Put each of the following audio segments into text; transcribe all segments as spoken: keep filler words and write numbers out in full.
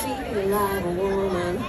treat me like a woman.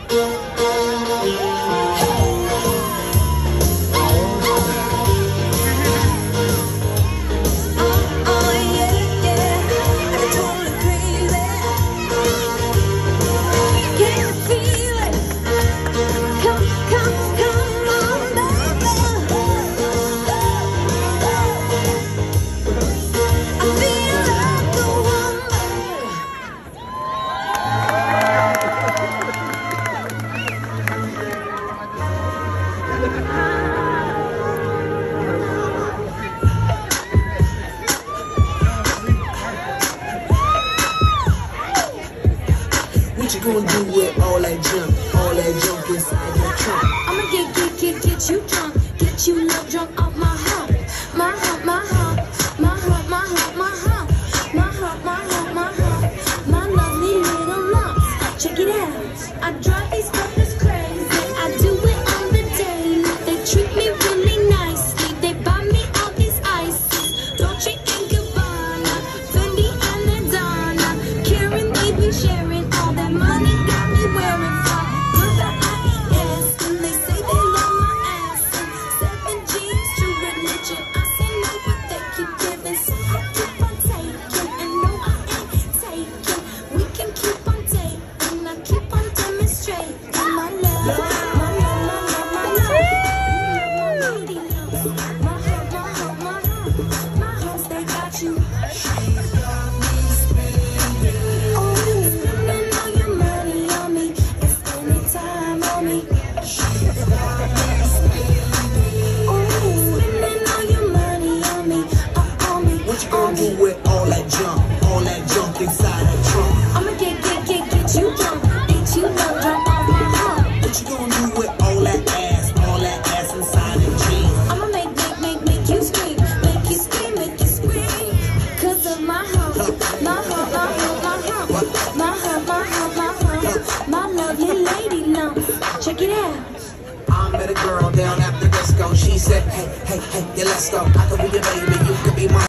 What you gonna do with all that junk, all that junk inside your trunk? I'ma get, get, get, get you drunk, get you love drunk off my hump, my hump, my hump, my hump, my hump, my hump, my hump, my hump, my hump, my lovely little lumps. Check it out, I drive these brothers crazy, I do it on the daily. They treat me really nicely, they buy me all these ices, Dolce and Gabbana, Fendi and Madonna, Karen, they be sharing all that money, got me wearing fly. Look at I E S, and they say they love my ass. And seven G's to religion, I say no, but they keep giving. So I keep on taking, and no, I ain't taking. We can keep on taking, I keep on demonstrating my love, my love, my love, my love, my lady love, my heart, my heart, my heart, my heart, they got you. What you gonna do with all that junk, all that junk inside that trunk? I'ma get, get, get, get you drunk, get you love drunk off my hump. What you gonna do with all that ass, all that ass inside the jeans? I'ma make, make, make, make you scream, make you scream, make you scream. Cause of my hump, my hump, my hump, my hump, my hump, my hump, my hump, my lovely lady lump. Check it out. I met a girl down at the disco. She said, hey, hey, hey, yeah, let's go. I could be your baby, you could be my